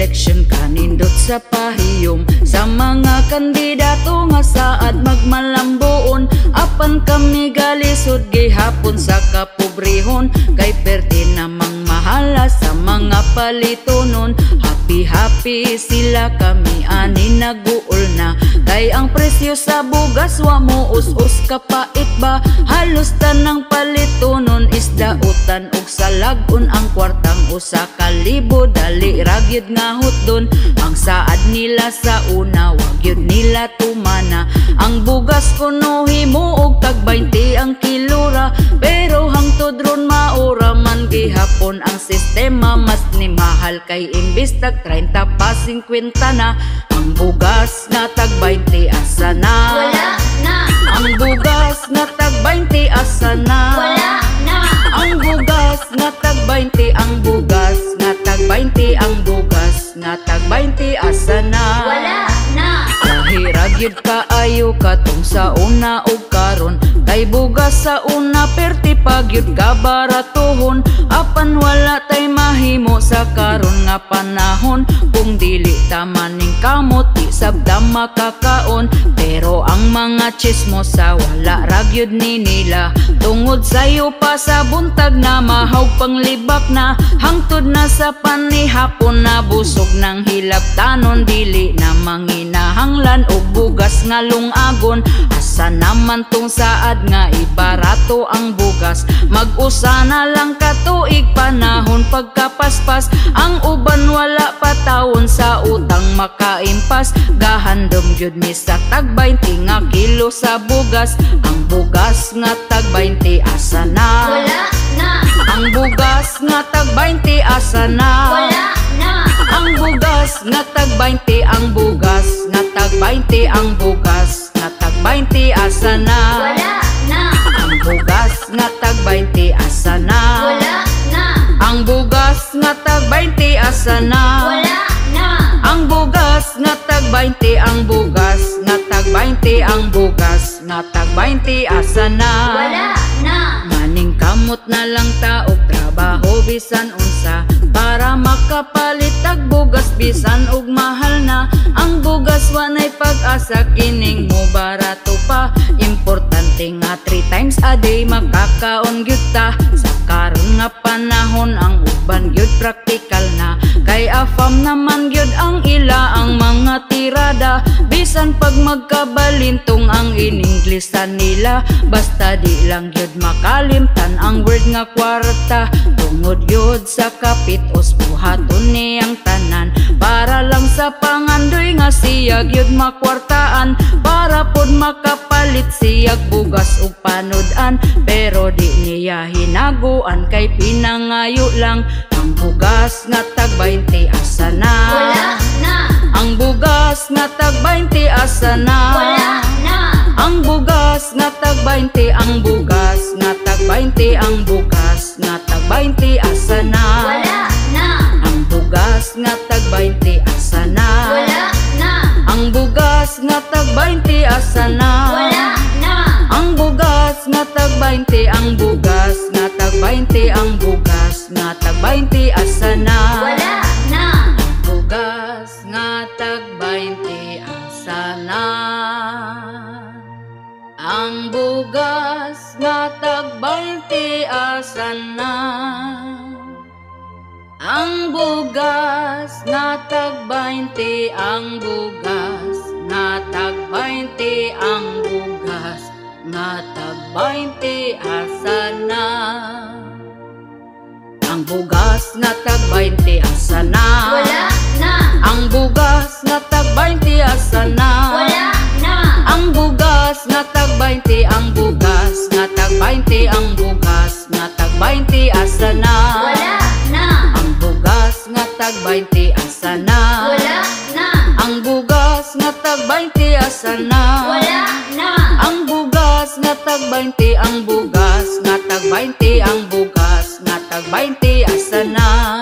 eleksyon kanindot sa pahiyom sa mga kandidato nga saad magmalambuon. Apan kami galisod gihapon sa kapobrehon, kay perti namang mahala sa mga palitonon. Happy sila kami ani naguol na, kay ang presyo sa bugas wa mo us-us kapait ba. Halos tanang palitonon isda utan og salagon, ang kwartang usa ka libo dali ragyod nga hutdon. Ang saad nila sa una wag yun nila tumana, ang bugas kuno himo og tag 20 ang kilora, pero hangtod ron maura man gihapon ang sistema. Mas ni mahal kay imbis tag 30 pa 50 na, ang bugas nga tag 20 asa na? Wala na. Ang bugas nga tag 20 asa na? Wala na. Ang bugas nga tag 20, ang bugas nga tag 20, ang bugas nga tag 20 asa na? Wala na. Kahirag yun kaayo katong sa una o karon, kay bugas sa una perti pag yun kabaratohon. Apan wala tay mahimo sa karon nga panahon, kung dili tamaning kamot di sabda makakaon. Pero ang mga chismosa wala ragyod ni nila, tungod sayo pa sa buntag na mahaw panglibak na. Hangtod na sa panihapon na busog ng hilabtanon, dili na manginahanglan og bugas nga lungagon. Asa naman tong saad nga ibarato ang bugas, mag-usa na lang katuig panahon pagkapaspas. Ang uban wala pa taon sa utang makaimpas, gahandom gyud mi sa tag 20 nga kilo sa bugas. Ang bugas nga tag 20 asa na? Wala na. Ang bugas nga tag 20 asa na? Wala na. Ang bugas nga tag 20, ang bugas nga tag 20, ang bugas nga tag 20 asa na? Wala na. Ang bugas nga tag 20 asa na? Wala na. Ang bugas nga tag 20 asa na? Wala na. Ang bugas nga tag 20, ang bugas nga tag 20, ang bugas nga tag 20 asa na? Wala na. Maning kamot na lang ta og trabaho bisan unsa, para makapalit tag bugas bisan og mahal na. Ang bugas wanay pag-asa kining mo barato pa, importante nga 3 times a day makakaon gyud ta. Sa karon nga panahon ang uban gyud praktikal na, kay afam naman gyud ang ila ang mga tirada. Bisan pag magkabalintong ang ininglesan nila, basta di lang gyud makalimtan ang word nga kwarta. Tungod gyud sa kapit buhaton niyang tanan, para lang sa pangandoy nga siya gyud makwartaan, para pod makapalit siyag bugas ug panodan. Pero di niya hinaguan kay pinangayo lang. Ang bugas nga tag 20 asa na? Wala na. Ang bugas nga tag 20 asa na? Wala na. Ang bugas nga tag 20, ang bugas nga tag 20, ang bugas nga tag 20 asa na? Wala na. Ang bugas nga tag 20 asa na? Wala na. Ang bugas nga tag 20 asa na? Wala na. Ang bugas nga tag 20, ang bugas nga tag 20, ang bugas nga tag 20 asa na? Wala na. Ang bugas nga tag 20 asa na? Ang bugas nga tag 20 asa na? Ang bugas nga tag 20, ang bugas nga tag 20, ang bugas nga tag 20 asa na? Ang bugas nga tag 20 asa na? Wala na. Ang bugas nga tag 20 asa na? Wala na. Ang bugas nga tag 20, ang bugas nga tag 20, ang bugas nga tag 20 asa na? Wala na. Ang bugas nga tag 20 asa na? Wala na. Ang bugas nga tag 20 asa na? Wala na. Ang bugas nga tag 20, ang bugas nga tag 20, ang bugas nga tag 20 asa na?